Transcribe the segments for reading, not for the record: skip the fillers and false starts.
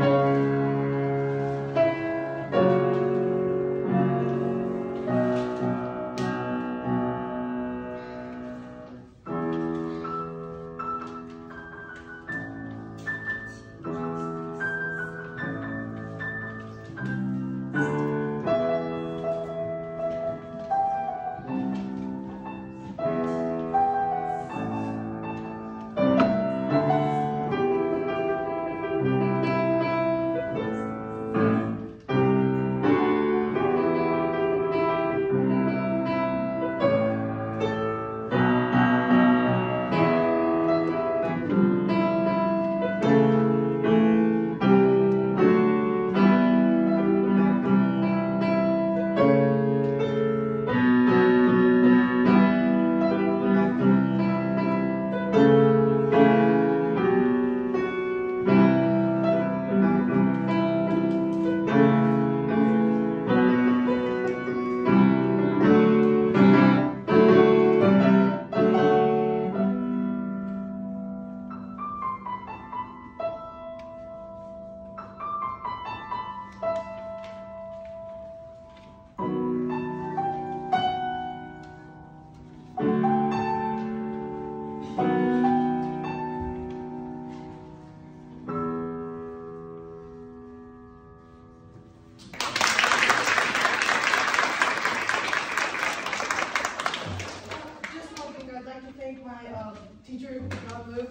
teacher, John Luke,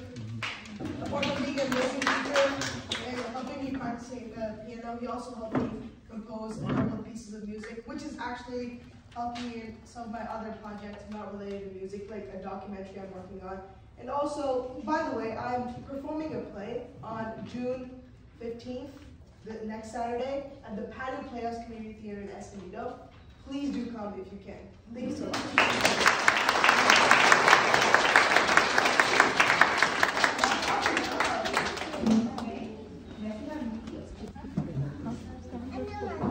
a former being a music teacher, and helping me practicing the piano. He also helped me compose a couple of pieces of music, which is actually helped me in some of my other projects not related to music, like a documentary I'm working on. And also, by the way, I'm performing a play on June 15th, the next Saturday, at the Patio Playhouse Community Theater in Escondido. Please do come if you can. Thank you so much.